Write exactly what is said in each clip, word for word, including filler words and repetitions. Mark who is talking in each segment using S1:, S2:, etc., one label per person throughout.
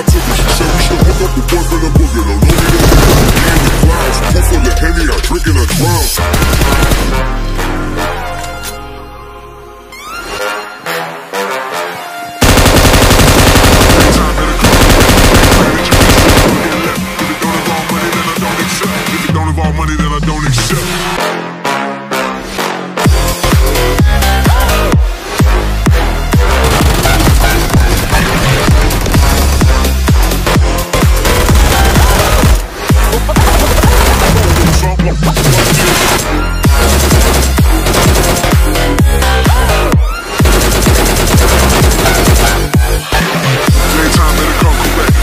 S1: I took her. She said we should hook up, the boyfriend a booger. No, no, we don't hook up, we in the clouds. Pool full of Henny, I drink and I drown. Money that I don't accept.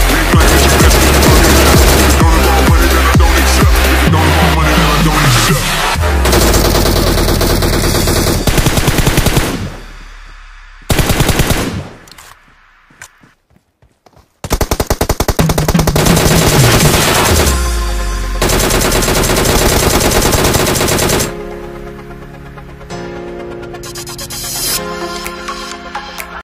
S1: Yeah.